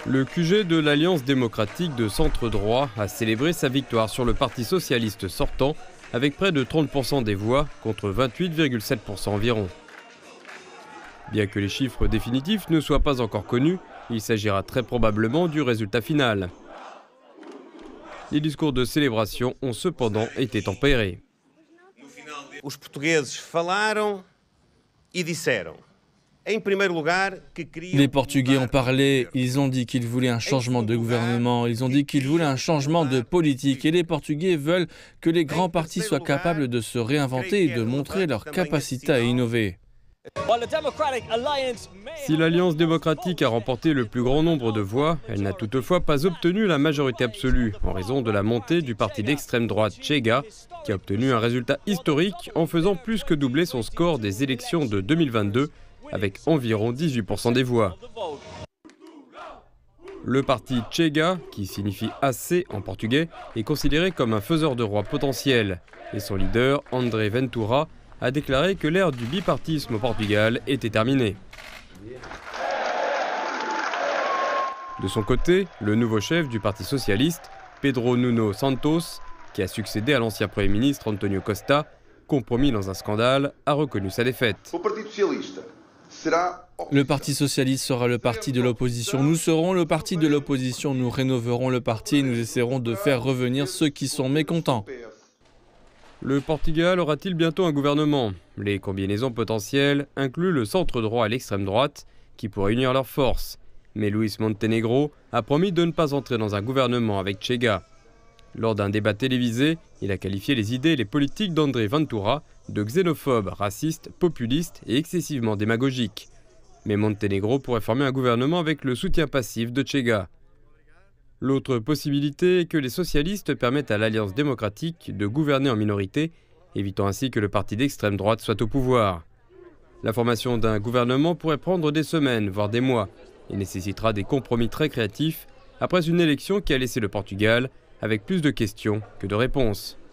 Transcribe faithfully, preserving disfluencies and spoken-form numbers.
Le Q G de l'Alliance démocratique de centre-droit a célébré sa victoire sur le Parti socialiste sortant avec près de trente pour cent des voix contre vingt-huit virgule sept pour cent environ. Bien que les chiffres définitifs ne soient pas encore connus, il s'agira très probablement du résultat final. Les discours de célébration ont cependant été tempérés. Os portugueses falaram e disseram. Les Portugais ont parlé, ils ont dit qu'ils voulaient un changement de gouvernement, ils ont dit qu'ils voulaient un changement de politique et les Portugais veulent que les grands partis soient capables de se réinventer et de montrer leur capacité à innover. Si l'Alliance démocratique a remporté le plus grand nombre de voix, elle n'a toutefois pas obtenu la majorité absolue en raison de la montée du parti d'extrême droite Chega, qui a obtenu un résultat historique en faisant plus que doubler son score des élections de deux mille vingt-deux avec environ dix-huit pour cent des voix. Le parti Chega, qui signifie assez en portugais, est considéré comme un faiseur de roi potentiel et son leader, André Ventura, a déclaré que l'ère du bipartisme au Portugal était terminée. De son côté, le nouveau chef du Parti socialiste, Pedro Nuno Santos, qui a succédé à l'ancien Premier ministre António Costa, compromis dans un scandale, a reconnu sa défaite. Le Parti socialiste sera le parti de l'opposition. Nous serons le parti de l'opposition. Nous rénoverons le parti et nous essaierons de faire revenir ceux qui sont mécontents. Le Portugal aura-t-il bientôt un gouvernement? Les combinaisons potentielles incluent le centre-droit et l'extrême droite, qui pourraient unir leurs forces. Mais Luís Montenegro a promis de ne pas entrer dans un gouvernement avec Chega. Lors d'un débat télévisé, il a qualifié les idées et les politiques d'André Ventura de xénophobes, racistes, populistes et excessivement démagogiques. Mais Montenegro pourrait former un gouvernement avec le soutien passif de Chega. L'autre possibilité est que les socialistes permettent à l'Alliance démocratique de gouverner en minorité, évitant ainsi que le parti d'extrême droite soit au pouvoir. La formation d'un gouvernement pourrait prendre des semaines, voire des mois, et nécessitera des compromis très créatifs après une élection qui a laissé le Portugal avec plus de questions que de réponses.